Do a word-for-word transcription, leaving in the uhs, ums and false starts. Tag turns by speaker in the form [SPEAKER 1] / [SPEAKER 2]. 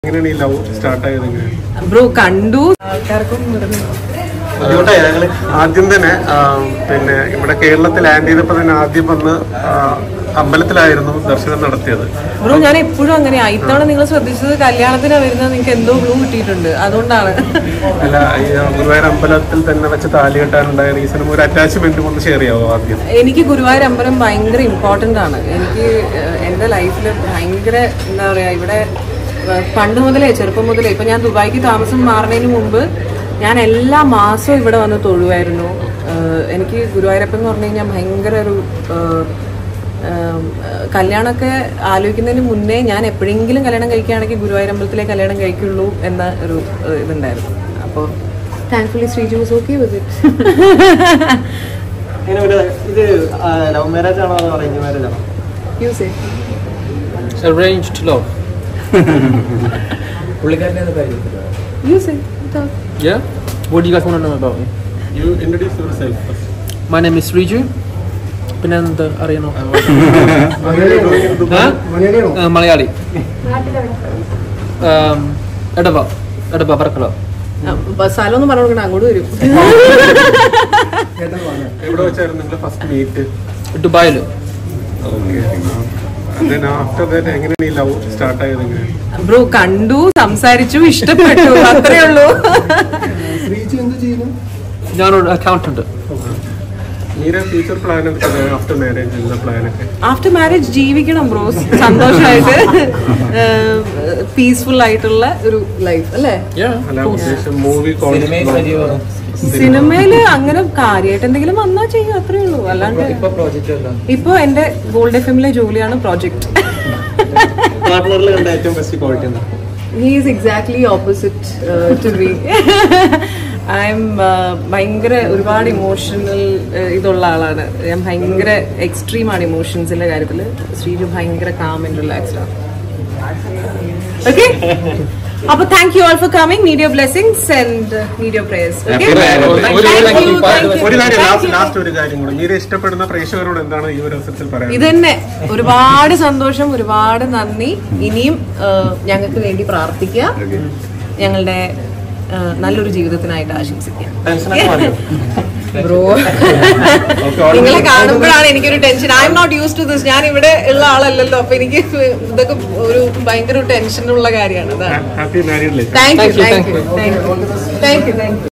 [SPEAKER 1] Bro കണ്ടു
[SPEAKER 2] ആദ്യം തന്നെ പിന്നെ ഇവിടെ കേരളത്തിൽ ലാൻഡ് ചെയ്തപ്പോ തന്നെ ആദ്യം വന്ന് അമ്പലത്തിലായിരുന്നു ദർശനം നടത്തിയത്.
[SPEAKER 1] ബ്രോ ഞാൻ എപ്പോഴും അങ്ങനെയാ. ഇത്തവണ നിങ്ങൾ ശ്രദ്ധിച്ചത് കല്യാണത്തിനാ വരുന്നത്, നിങ്ങൾക്ക് എന്തോ ബ്ലൂ കിട്ടിയിട്ടുണ്ട്, അതുകൊണ്ടാണ്.
[SPEAKER 2] അല്ല, ഗുരുവായൂർ അമ്പലത്തിൽ തന്നെ വെച്ച് താലി കെട്ടാനുണ്ടായ റീസണും ഒരു അറ്റാച്ച്മെന്റും ഒന്ന് ഷെയർ ചെയ്യാവോ ആദ്യം?
[SPEAKER 1] എനിക്ക് ഗുരുവായൂർ അമ്പലം ഭയങ്കര ഇമ്പോർട്ടന്റ് ആണ്. എനിക്ക് എന്റെ ലൈഫിൽ ഭയങ്കര എന്താ പറയാ, ഇവിടെ പണ്ട് മുതലേ ചെറുപ്പം മുതലേ ഇപ്പൊ ഞാൻ ദുബായിക്ക് താമസം മാറുന്നതിന് മുമ്പ് ഞാൻ എല്ലാ മാസവും ഇവിടെ വന്ന് തൊഴുവായിരുന്നു. എനിക്ക് ഗുരുവായൂരപ്പൻ എന്ന് പറഞ്ഞു കഴിഞ്ഞാൽ ഭയങ്കര ഒരു കല്യാണമൊക്കെ ആലോചിക്കുന്നതിന് മുന്നേ ഞാൻ എപ്പോഴെങ്കിലും കല്യാണം കഴിക്കുകയാണെങ്കിൽ ഗുരുവായൂർ അമ്പലത്തിലെ കല്യാണം കഴിക്കുള്ളൂ എന്ന ഒരു ഇതുണ്ടായിരുന്നു. അപ്പോൾ thankfully Sreeju was okay with
[SPEAKER 3] it. ഇത് ലവ് മാരേജ് ആണോ അതോ അറേഞ്ച് മാരേജ് ആണോ?
[SPEAKER 1] You say
[SPEAKER 4] arranged love.
[SPEAKER 1] You say.
[SPEAKER 4] Yeah? What do you guys want to know about me?
[SPEAKER 2] You introduce yourself first.
[SPEAKER 4] My name is Sriju. Pinanda Ariano. uh, Malayali. Um, Edava. Edava Varkala.
[SPEAKER 1] സ്ഥലം ഒന്നും പറഞ്ഞു കൊടുക്കണം, അങ്ങോട്ട് വരും.
[SPEAKER 2] എവിടെ വെച്ചായിരുന്നു നിങ്ങളുടെ first meet?
[SPEAKER 4] ദുബായില്.
[SPEAKER 1] ബ്രോ കണ്ടു, സംസാരിച്ചു, ഇഷ്ടപ്പെട്ടു, അത്രേ ഉള്ളൂ.
[SPEAKER 4] ഞാനൊരു അക്കൗണ്ടന്റ്.
[SPEAKER 1] ആഫ്റ്റർ മാരേജ് ജീവിക്കണം ബ്രോ, സന്തോഷമായിട്ട് പീസ്ഫുൾ ആയിട്ടുള്ള ഒരു ലൈഫ് അല്ലേ? സിനിമയില് അങ്ങനെ കാര്യമായിട്ട് എന്തെങ്കിലും വന്നാ ചെയ്യും, അത്രേ ഉള്ളൂ. അല്ലാണ്ട് ഇപ്പൊ എന്റെ ഗോൾഡ് എഫ് എമ്മിലെ ജോലിയാണ് project. He is exactly opposite to me. I'm ഭയങ്കര ഒരുപാട് ഇമോഷണൽ ഇതുള്ള ആളാണ് ഞാൻ. ഭയങ്കര എക്സ്ട്രീമാണ് ഇമോഷൻസിന്റെ കാര്യത്തില്. ശ്രീജു ഭയങ്കര കാം ആൻഡ് റിലാക്സ്ഡ് ആണ്. ഓക്കെ, അപ്പോൾ thank you all for coming. Need your blessings and need your prayers. Okay,
[SPEAKER 2] ഇഷ്ടപ്പെടുന്ന പ്രേക്ഷകരോട് എന്താണ് ഈ ഒരു അവസരത്തിൽ പറയാൻ?
[SPEAKER 1] ഇത് തന്നെ, ഒരുപാട് സന്തോഷം, ഒരുപാട് നന്ദി. ഇനിയും ഞങ്ങൾക്ക് വേണ്ടി പ്രാർത്ഥിക്കുക, ഞങ്ങളുടെ നല്ലൊരു ജീവിതത്തിനായിട്ട് ആശംസിക്കാം. ബ്രോ നിങ്ങളെ കാണുമ്പോഴാണ് എനിക്കൊരു tension. I'm not use to this. ഞാൻ ഇവിടെ ഉള്ള ആളല്ലല്ലോ, അപ്പൊ എനിക്ക് ഇതൊക്കെ ഒരു ഭയങ്കര ടെൻഷനുള്ള കാര്യമാണ്. Thank you thank you thank you thank you thank U.